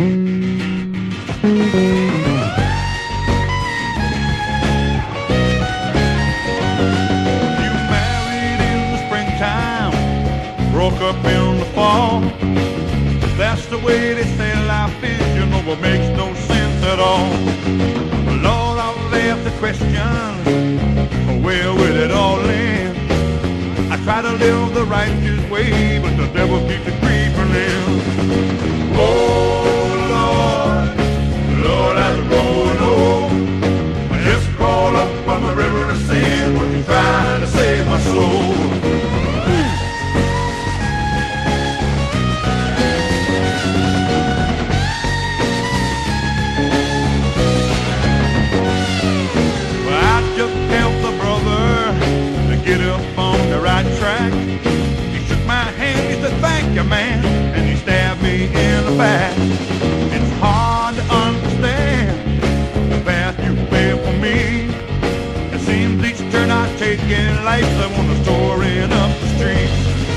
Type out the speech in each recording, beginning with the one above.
Broke up in the fall. That's the way they say life is, you know, it makes no sense at all. Lord, I've left the question, where will it all end? I try to live the righteous way, but the devil keeps it creeping in. Oh, Lord, Lord, as I roll home, I just crawled up from the river of sin, what you trying to save my soul? Get up on the right track. He shook my hand, he said, thank you, man, and he stabbed me in the back. It's hard to understand the path you made for me. It seems each turn I take in life, I want to store it up the street.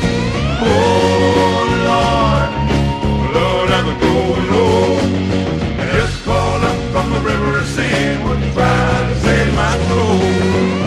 Oh, Lord, Lord, as I go low, I just called up from the river of sin, was trying to save my soul.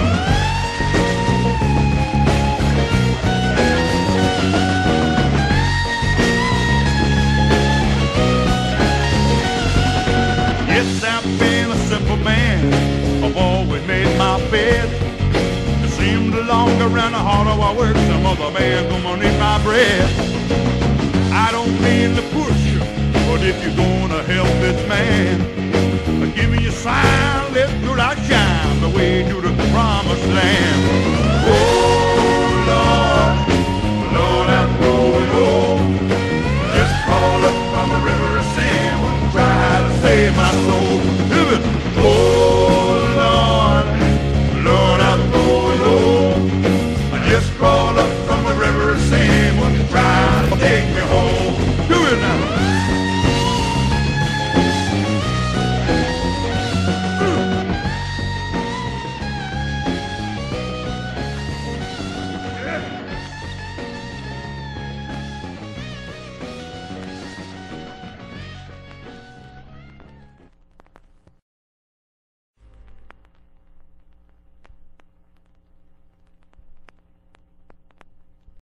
Yes, I've been a simple man, I've always made my bed. It seemed the longer and the harder I work, some other man gonna need my bread. I don't mean to push you, but if you're gonna help this man, give me a sign, let your light shine the way to the